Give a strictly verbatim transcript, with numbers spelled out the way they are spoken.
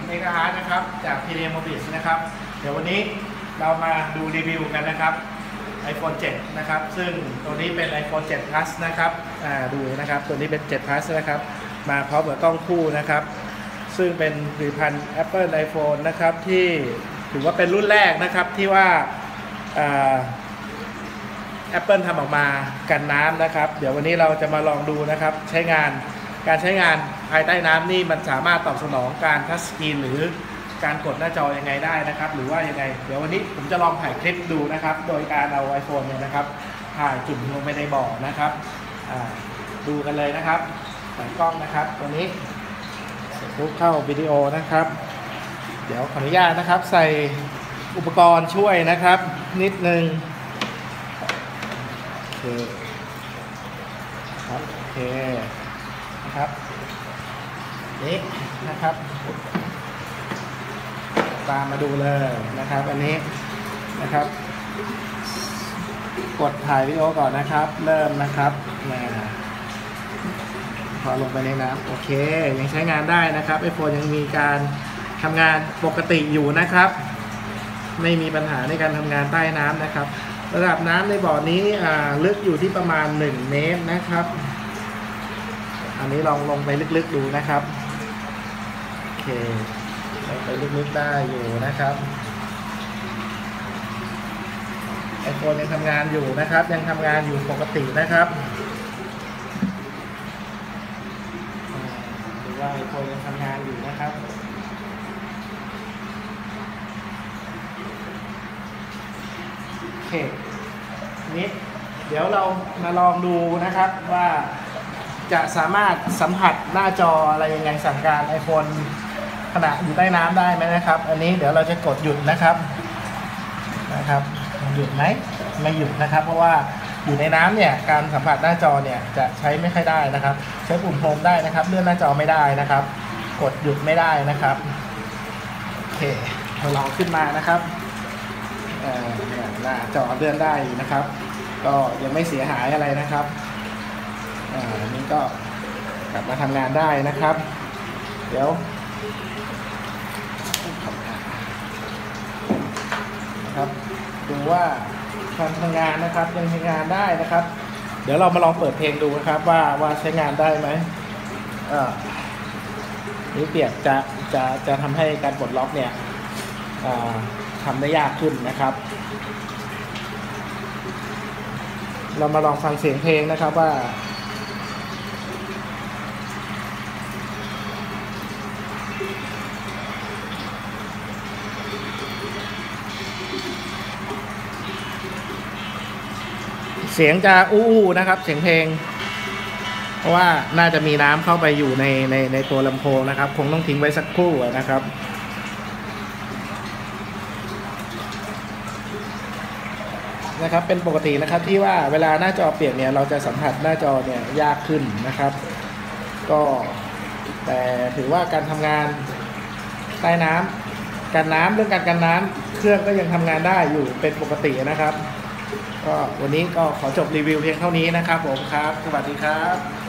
เอกอาร์นะครับจาก พี ดี เอ็ม Mobis นะครับเดี๋ยววันนี้เรามาดูรีวิวกันนะครับ iPhone เซเว่น นะครับซึ่งตัวนี้เป็น iPhone เซเว่น Plus นะครับดูนะครับตัวนี้เป็น เซเว่น Plus นะครับมาพร้อมกับกล้องคู่นะครับซึ่งเป็นผลิตภัณฑ์ Apple iPhone นะครับที่ถือว่าเป็นรุ่นแรกนะครับที่ว่า Apple ทำออกมากันน้ำนะครับเดี๋ยววันนี้เราจะมาลองดูนะครับใช้งานการใช้งานภายใต้น้ำนี่มันสามารถตอบสนองการทัชสกรีนหรือการกดหน้าจอยังไงได้นะครับหรือว่ายังไงเดี๋ยววันนี้ผมจะลองถ่ายคลิปดูนะครับโดยการเอา iPhone เนี่ยนะครับถ่ายจุ่มลงไปในบ่อนะครับดูกันเลยนะครับใส่กล้องนะครับตัวนี้เสร็จปุ๊บเข้าวิดีโอนะครับเดี๋ยวขออนุญาตนะครับใส่อุปกรณ์ช่วยนะครับนิดนึงโอเคครับโอเคนะครับนี่นะครับตามมาดูเลยนะครับอันนี้นะครับกดถ่ายวิดีโอก่อนนะครับเริ่มนะครับพอลงไปในน้ำโอเคยังใช้งานได้นะครับ iPhone ยังมีการทำงานปกติอยู่นะครับไม่มีปัญหาในการทำงานใต้น้ำนะครับระดับน้ำในบ่อนี้ลึกอยู่ที่ประมาณหนึ่งเมตรนะครับอันนี้ลองลงไปลึกๆดูนะครับโอเคลงไปลึกๆได้อยู่นะครับ iPhone ยังทำงานอยู่นะครับยังทำงานอยู่ปกตินะครับหรือว่า iPhone ยังทำงานอยู่นะครับโอเคนี้เดี๋ยวเรามาลองดูนะครับว่าจะสามารถสัมผัสหน้าจออะไรยังไงสั่งการ iPhone ขณะอยู่ใต้น้ำได้ไหมนะครับอันนี้เดี๋ยวเราจะกดหยุดนะครับนะครับหยุดไหมไม่หยุดนะครับเพราะว่าอยู่ในน้ำเนี่ยการสัมผัสหน้าจอเนี่ยจะใช้ไม่ค่อยได้นะครับใช้ปุ่มโฮมได้นะครับเลื่อนหน้าจอไม่ได้นะครับกดหยุดไม่ได้นะครับโอเคเราลองขึ้นมานะครับหน้าจอเลื่อนได้นะครับก็ยังไม่เสียหายอะไรนะครับอ่านี่ก็กลับมาทำงานได้นะครับเดี๋ยวนะครับดูว่าการทำงานนะครับยังใช้งานได้นะครับเดี๋ยวเรามาลองเปิดเพลงดูนะครับว่าว่าใช้งานได้ไหมอ่านี่เปียกจะจะจะทำให้การปลดล็อกเนี่ยทำได้ยากขึ้นนะครับเรามาลองฟังเสียงเพลงนะครับว่าเสียงจะอู้นะครับเสียงเพลงเพราะว่าน่าจะมีน้ำเข้าไปอยู่ในในในตัวลำโพงนะครับคงต้องทิ้งไว้สักครู่นะครับนะครับเป็นปกตินะครับที่ว่าเวลาหน้าจอเปียกเนี่ยเราจะสัมผัสหน้าจอเนี่ยยากขึ้นนะครับก็แต่ถือว่าการทำงานใต้น้ำกันน้ำเรื่องการกันน้ำเครื่องก็ยังทำงานได้อยู่เป็นปกตินะครับก็วันนี้ก็ขอจบรีวิวเพียงเท่านี้นะครับผมครับสวัสดีครับ